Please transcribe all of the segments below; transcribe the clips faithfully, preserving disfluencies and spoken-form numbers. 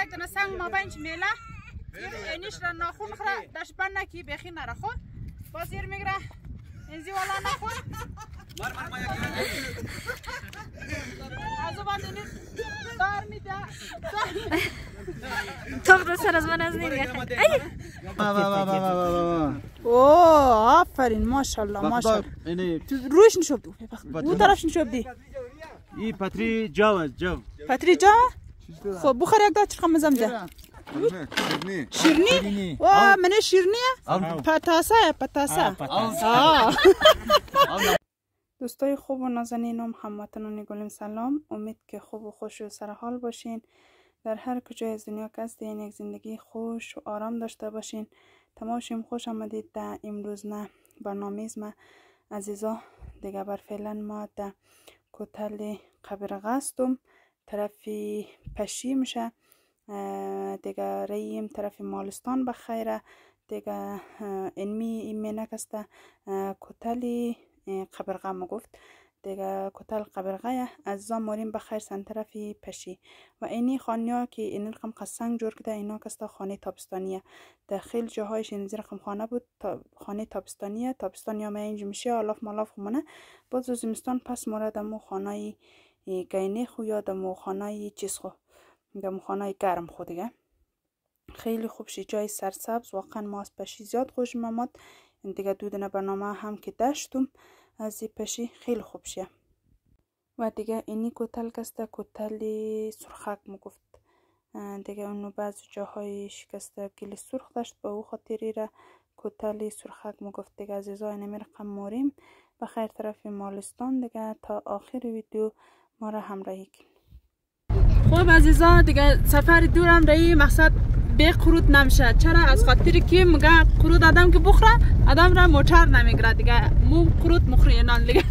یک دونه سنگ ما بینچ میله اینیش را ناخون خورا داشت بند نکی بخی نره خو باز ایر میگره اینزی والا نخون از او باز اینی دار میده تو دو سر از من از نیم اوه آفرین ماشالله ماشالله رویش نشوب دو اون طرفش نشوب دی این پتری جو است جو پتری جو خب بخور یک دو چرخم مزم ده شیرنی واه منه شیرنیه پتاسه پتاسه دوستای خوب و نازنینم هموطنان گلم سلام. امید که خوب و خوش و سرحال باشین. در هر کجای از دنیا که هستین یک زندگی خوش و آرام داشته باشین. تماشیم خوش آمدید در امروز نه برنامه ما عزیزا. دیگه بر فعلا ما در کوتل قبرغه هستم طرف پشی میشه دیگه ریم طرف مالستان بخیره دیگه اینمی این مینک است کوتل قبرغه ما گفت دیگه کوتل قبرغه از ماریم بخیر سن طرف پشی و اینی خانیا که این رقم قسنگ جور کده اینا کستا خانه تابستانیه در خیلی جاهایش این رقم خانه بود تا خانه تابستانیه تابستانی هم اینج میشه آلاف مالاف خمونه باز زمستان پس مورد مو خانه گینه خو یا دمو خانه چیز خو دمو خانه گرم خو دیگه خیلی خوب شی جای سرسبز واقعا ما از پشی زیاد خوشم آمد دیگه دودن برنامه هم که داشتم از پشی خیلی خوب شه و دیگه اینی کوتل کسته کوتل سرخک مگفت دیگه اونو بعض جاهای شکسته گلی سرخ داشت با او خاطری را کوتل سرخک مگفت دیگه عزیزای نمی رقم ماریم بخیر طرف مالستان دیگه تا آخر ویدیو ما را همراهی کن. خب عزیزا دیگه سفر دورم رایی مقصد به قرود نمیشه چرا از خاطر که میگه قرود آدم که بخوره آدم را موتر نمیگیره دیگه مو قرود مخوری نان دیگه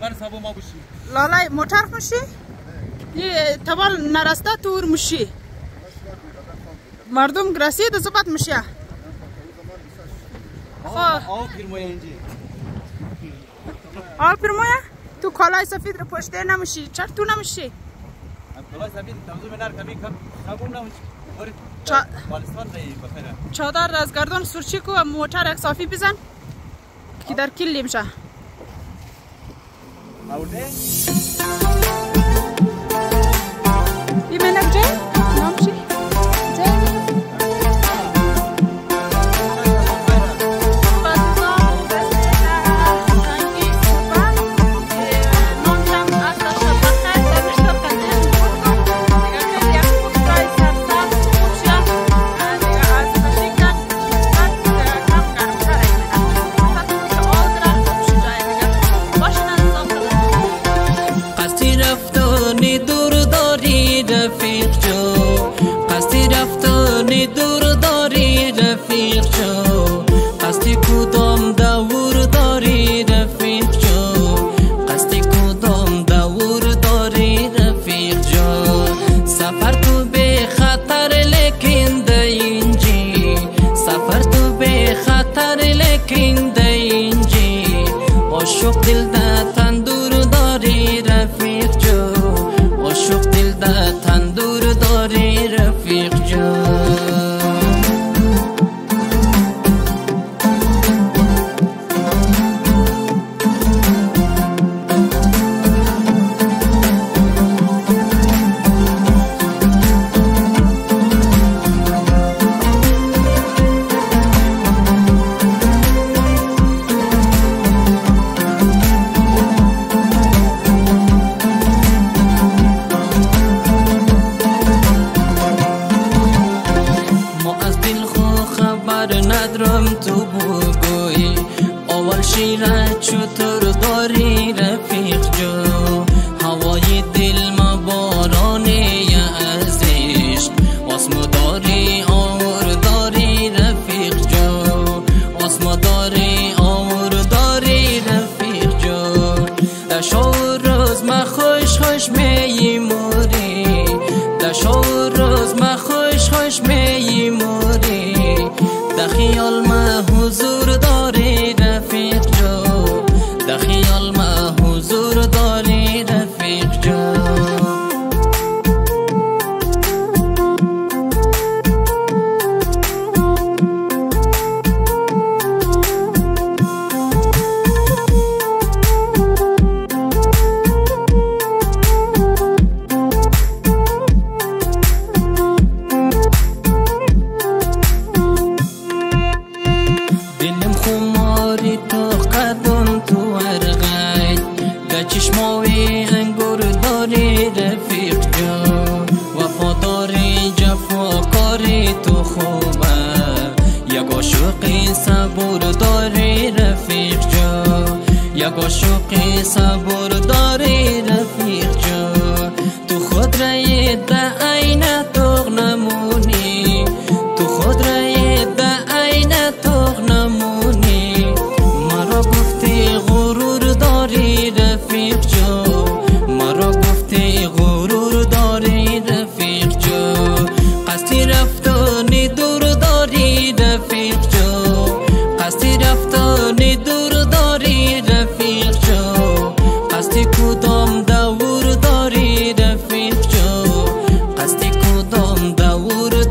سفر سبو ما بشی لالای موتر خوشی؟ یه تبال نرسته تور مشی مردم رسید زبط مشیه خواه آو پیرمویه اینجی آو پیرمویه؟ تو کالای سفید رو پشته نمشی چرا تو نمشی؟ کالای سفید تمزو منار کمی کم کم نمشی چا... بالستان رایی بخیره چادر از گردان سرچی کو و موتر یک صافی بزن که در کلی میشه آورده؟ ای منک جای؟ نامشی؟ جای؟ دور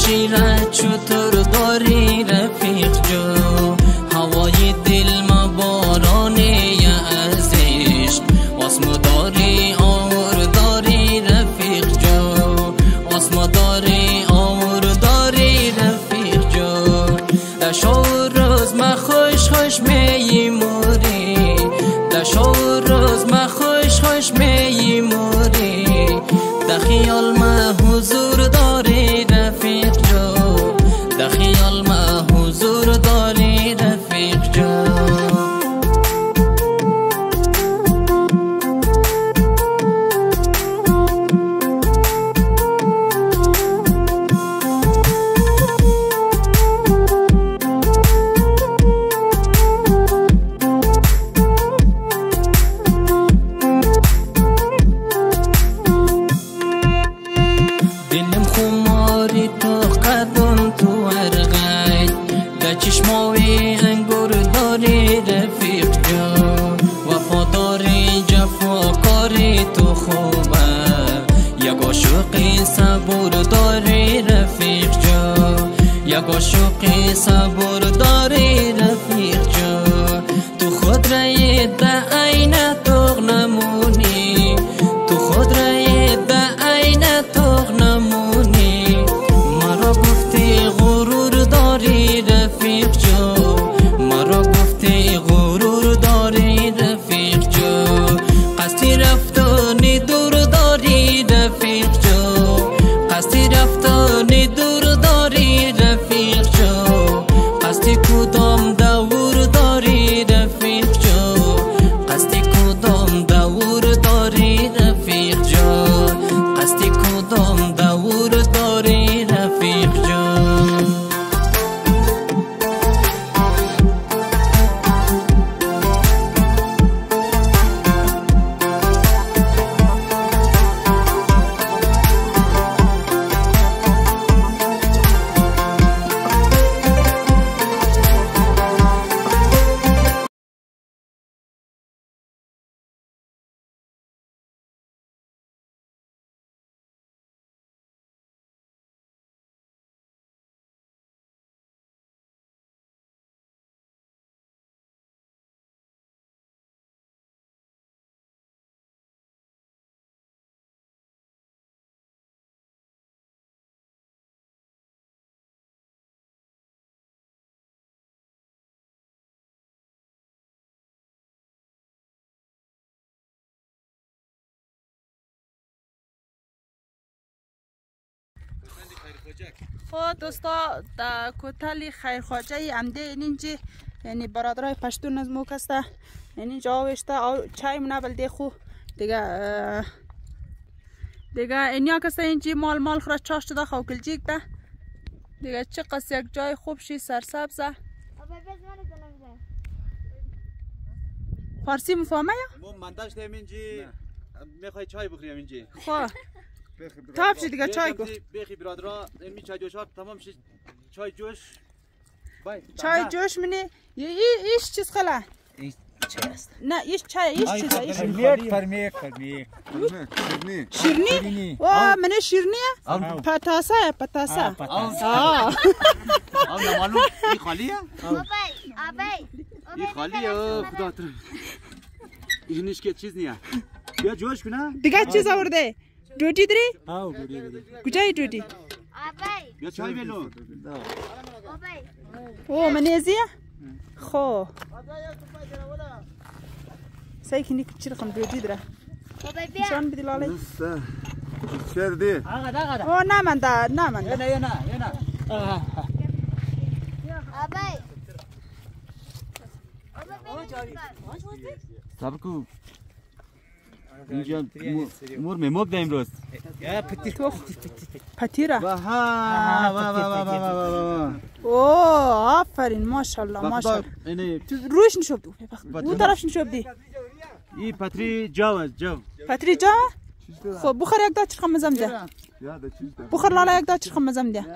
شیرت چطور داری رفیق جو هوای دل ما بارانه از عشق آسمو داری آور داری رفیق جو آسمو داری آور داری رفیق جو در شور روز ما خوش خوش می موری در شور روز ما خوش خوش می موری در خیال ما حضور داری رفیق جو در خیال ما حضور داری رفیق جو دلم خماری تو قدم تو ورقای در چشماوی انگور داری رفیق جو وفاداری جفاکاری تو خوبه یک عاشقی صبور داری رفیق جو یک عاشقی صبور داری رفیق جو تو خود رای ده عین تو نمونی تو خود رای ده عین تو نمونی مرا گفتی غرور داری رفیق جو مرا گفتی غرور داری رفیق جو قصدی رفتانی دور داری رفیق جو قصدی رفتانی دور داری رفیق جو قصدی کدام دور داری رفیق جو قصدی کدام دور داری رفیق جو قصدی کدام دور داری رفیق جو خب دوستا در کوتل خیرخواجه عمده اینجا یعنی برادرای پشتون از موک است یعنی اینجا آوشته چای منه بلده خو دیگه دیگه اینیا کسته اینجا مال مال خورا چاش شده خوکلجیک ده دیگه چه قصد یک جای خوب شی سرسبزه فارسی مفهمه یا؟ من داشتم اینجا میخوای چای بخوریم اینجا خواه تاب شد دیگه چای کو بخی برادرها این چای جوش ها تمام شد چای جوش چای جوش منی ایش چیز خلا این چای است نه ایش چای ایش چیز ایش فرمیک فرمیک فرمیک شیرنی شیرنی وا منه شیرنیه پتاسه پتاسه آه آم نمالو این خالیه آبای آبای این خالیه خدا تر اینش که چیز نیه بیا جوش کنه دیگه چیز آورده دوتی داری؟ آو دوتی کجای دوتی؟ آبای بیا چای بلو آبای او منیزیه؟ خو سعی کنی که چی رقم دوتی داره آبای بیا شان بدی لالی چه دی؟ او نه من ده نه من ده نه نه نه آبای سبکو اینجا مور میموک دایم روز تو پتیره واه واه واه واه واه اوه آفرین ماشاءالله ماشاءالله روش نشوب دو اون طرف نشوب دی این پتری جو است جو پتری جو خب بخور یک دا چرخم مزم ده بخور لالا یک دا چرخم مزم ده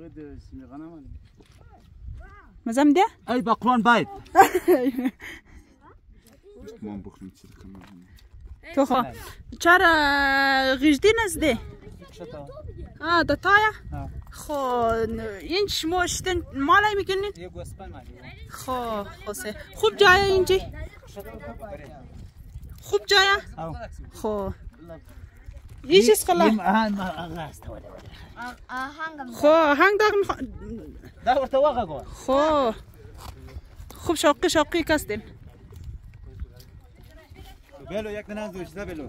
مزم ده ای بقلان باید تو خب چرا غیجدی نزده آه ده تایا ها. خو این شما شتن مالای میکنین یه گوسپن مالی خو خوسه خوب جایه اینجی خوب جایه او خو یه چیز خلا آهان آغا است ولی آهنگم خو هنگ داغ میخوا دا ورته واغه گو خو خوب شوقی شوقی کستین بلو یک دنه از دوشته بلو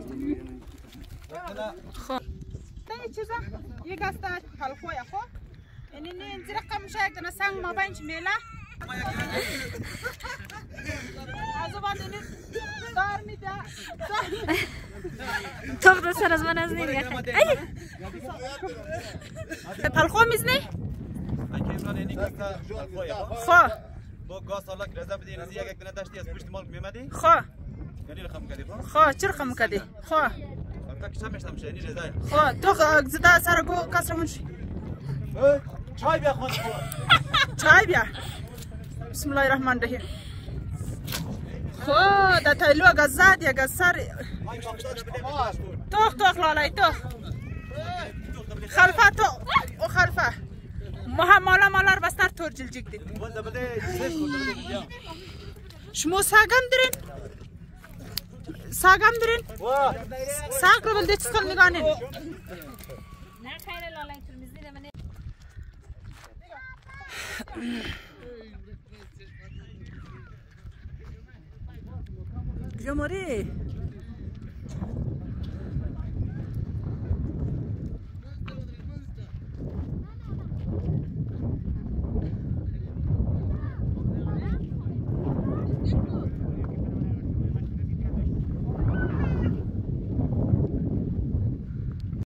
خو نه چیزا یک است حلقویا خو یعنی نه این رقم میشه یک دنه سنگ ما بینش میله از بعد این دار میده تو دو سر از من از نیم یخه پلخو میزنی؟ خو با گاز سالا که رزا بدی نزی یک دنه داشتی از پشت مال میمدی خو یعنی رقم کردی خو خو چه رقم کردی؟ خو تا که چمش تمشه یعنی رزای خو تو زده سر گو کسر منشی چای بیا خون چای بیا بسم الله الرحمن الرحیم خو دا تایلو اگه زد یا اگه سر توخ توخ لالای توخ خلفه تو او خلفه مها مالا مالار بستر تور جل جگ دی شما ساگم درین ساگم درین ساگ رو بلده چیز کن نگانین نه خیلی لالای ترمیزی نمونه جمهوری